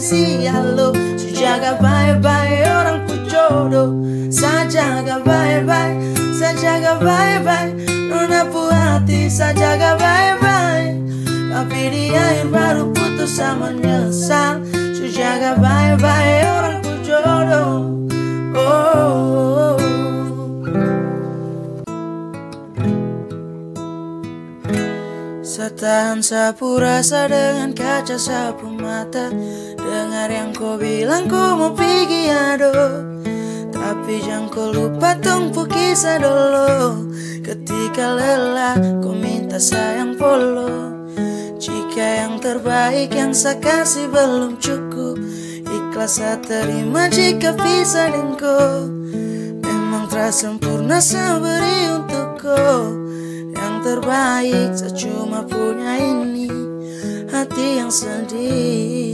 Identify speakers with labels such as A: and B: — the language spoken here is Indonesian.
A: kasih halo. Sejaga bye-bye orang ku jodoh. Sajaga bye-bye, sajaga bye-bye. Nona pu hati sajaga bye-bye. Tapi di akhir baru putus sama nyesal. Sejaga bye-bye orang ku jodoh. Oh. Setahan sapu rasa dengan kaca sapu mata. Dengar yang kau bilang kau mau pergi ado. Tapi jangan kau lupa tunggu kisah dulu. Ketika lelah kau minta sayang polo. Jika yang terbaik yang saya kasih belum cukup, ikhlas saya terima jika bisa denko. Memang terasa sempurna saya beri untukku. Yang terbaik saya cuma punya ini, hati yang sedih.